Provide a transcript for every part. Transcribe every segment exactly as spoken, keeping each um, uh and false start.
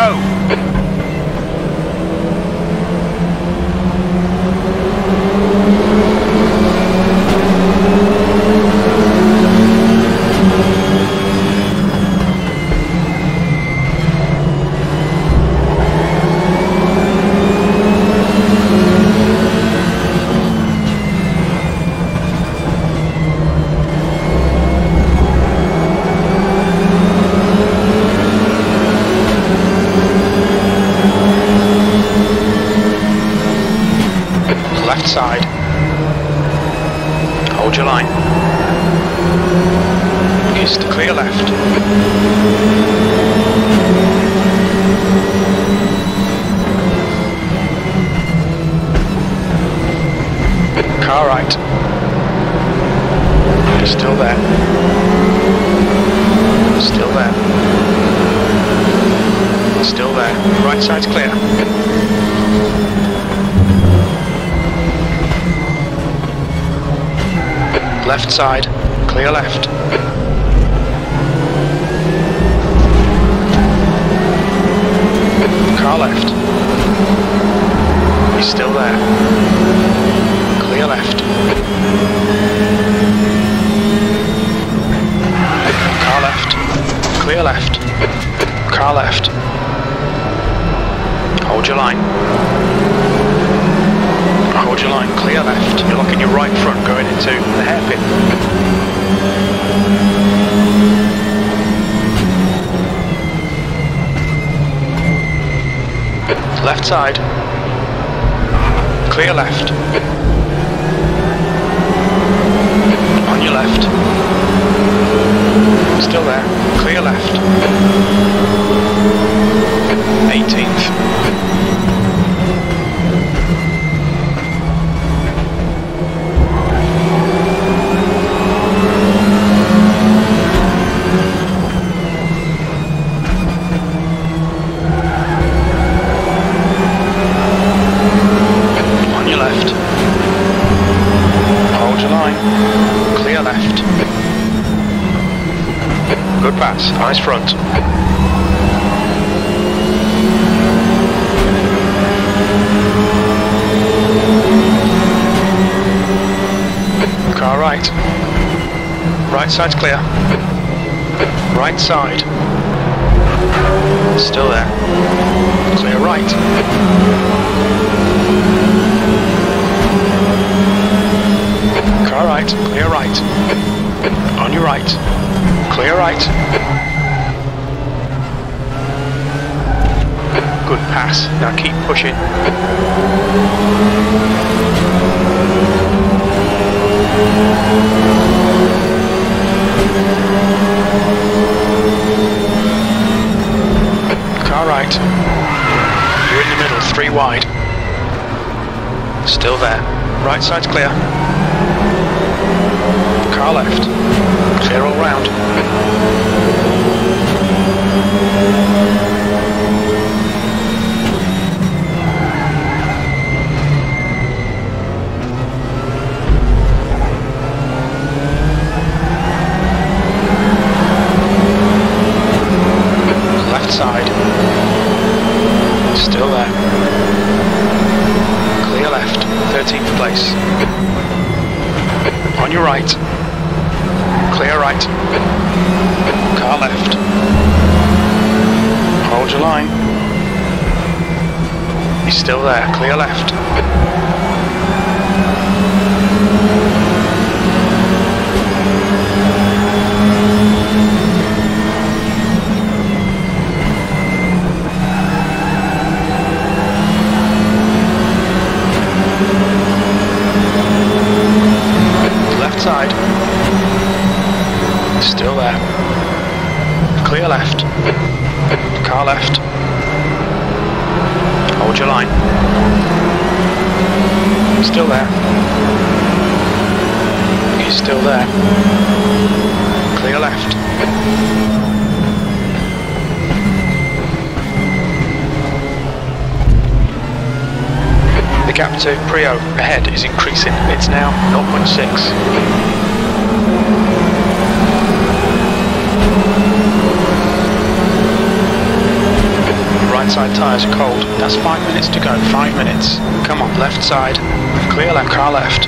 Go! Left side. Hold your line. Is to clear left. Car right. You're still there. Still there. Still there. Right side's clear. Left side, clear left. Car left. He's still there. Clear left. Car left. Clear left. Car left. Hold your line. Hold your line, clear left. You're locking your right front going into the hairpin. Left side. Clear left. On your left. Still there. Clear left. eighteenth. Clear left. Good pass, eyes front. Car right. Right side's clear. Right side. Still there. Clear right. Car right, clear right. On your right. Clear right. Good pass. Now keep pushing. Car right. You're in the middle, three wide. Still there. Right side's clear. Car left. Clear all round. Left side. Still there. Clear left. thirteenth place. On your right. Clear right. Car left. Hold your line. He's still there. Clear left. Left side. Still there. Clear left. Car left. Hold your line. Still there. He's still there. Clear left. The gap to Prio ahead is increasing. It's now zero point six. right side tyres are cold. That's five minutes to go, five minutes. Come on, left side. Clear left, car left.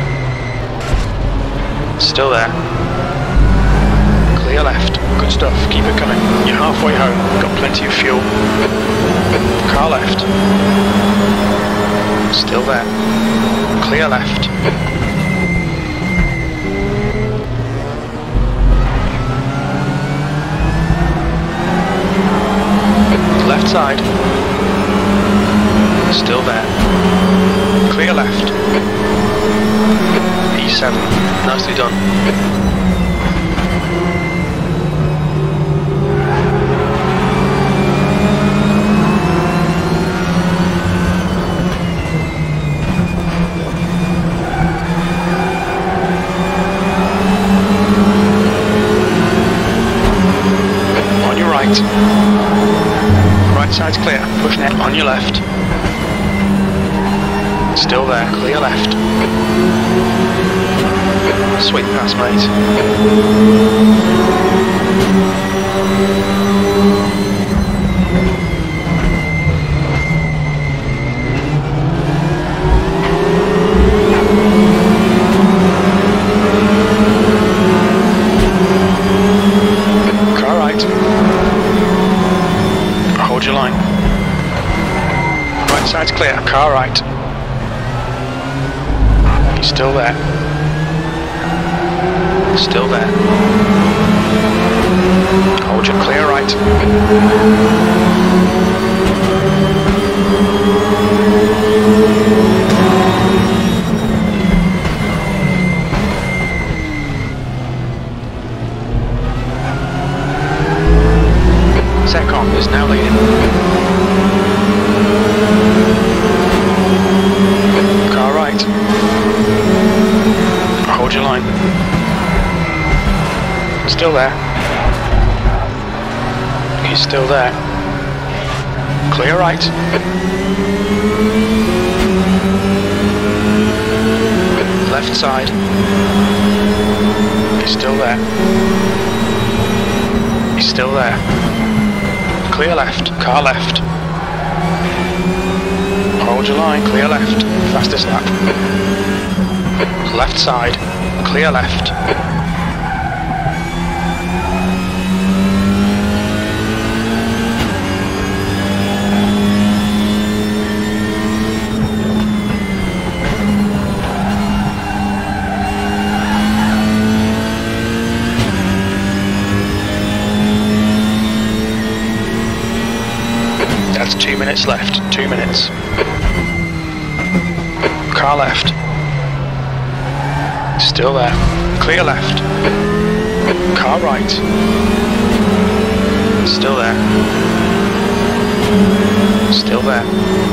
Still there. Clear left. Good stuff, keep it coming. You're halfway home, got plenty of fuel. Car left. Still there. Clear left. Left side. Still there. Clear left. E seven. Nicely done. On your right. Right side's clear. Push net on your left. Still there. Clear left. Sweet pass, mate. Car right. Hold your line. Right side's clear. Car right. He's still there. Still there. Hold your clear right. Second is now leading. Car right. Hold your line. Still there. He's still there. Clear right. Left side. He's still there. He's still there. Clear left. Car left. Hold your line. Clear left. Fastest lap. Left side. Clear left. That's two minutes left. Two minutes. Car left. Still there. Clear left. Car right. Still there. Still there.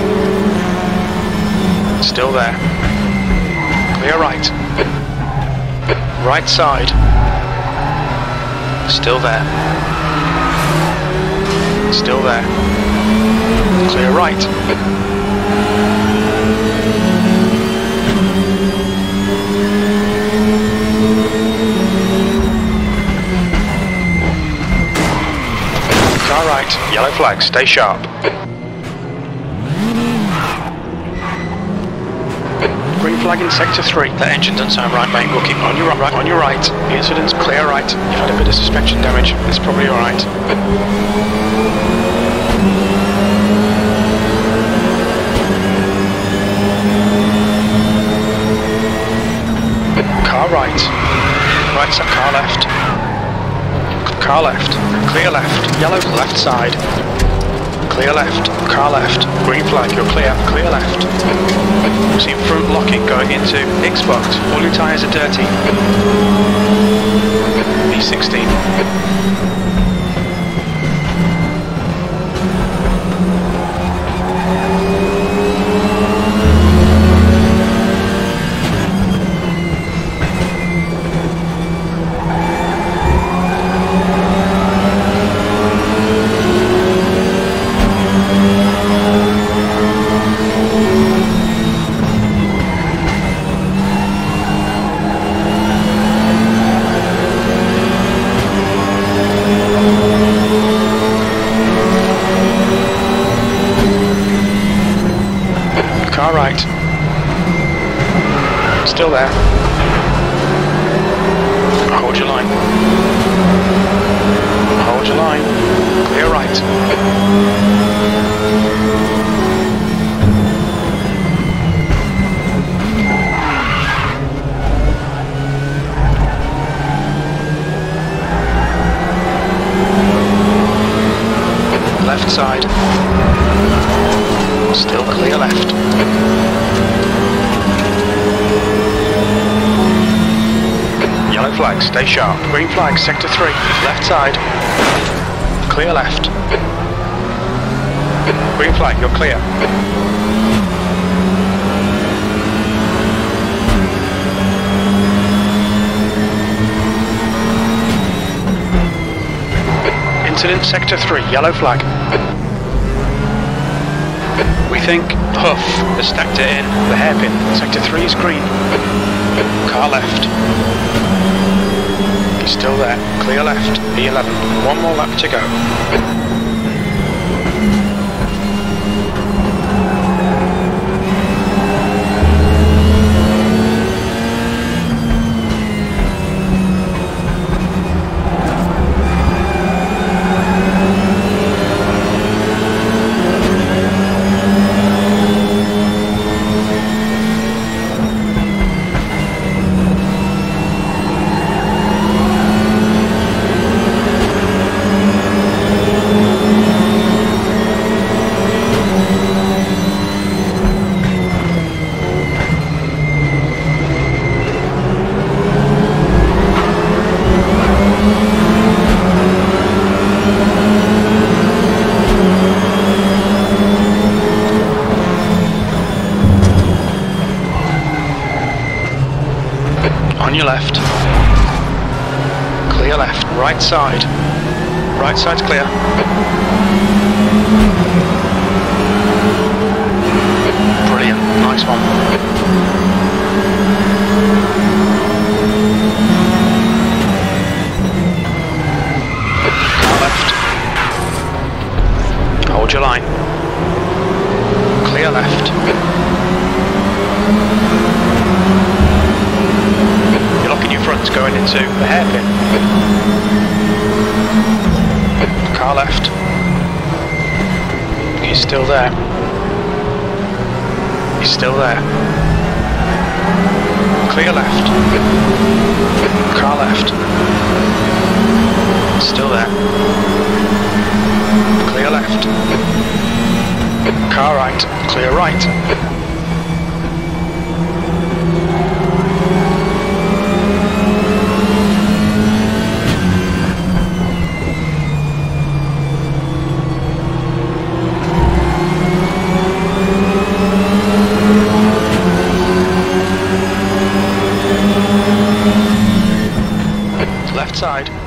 Still there. Clear right. Right side. Still there. Still there. Clear right. Car right. Yellow flag. Stay sharp. Green flag in sector three. That engine doesn't sound right, mate. We'll keep on your right. On your right. The incident's clear right. You've had a bit of suspension damage. It's probably all right. Car right. Right side. Car left. Car left. Clear left. Yellow left side. Clear left. Car left. Green flag. You're clear. Clear left. See front locking going into Xbox. All your tyres are dirty. E sixteen. car right. Still there. Hold your line. Hold your line. Clear right. Left side. Still clear left. Yellow flag, stay sharp. Green flag, sector three. Left side. Clear left. Green flag, you're clear. Incident sector three, yellow flag. We think Huff has stacked it in, the hairpin. Sector three is green. Car left. He's still there. Clear left. E eleven. One more lap to go. On your left. Clear left. Right side. Right side's clear. Brilliant. Nice one. Car left. Hold your line. Clear left. You're locking your fronts going into the hairpin. Car left. He's still there. He's still there. Clear left. Car left. Still there. Clear left. Car right. Clear right. Left side.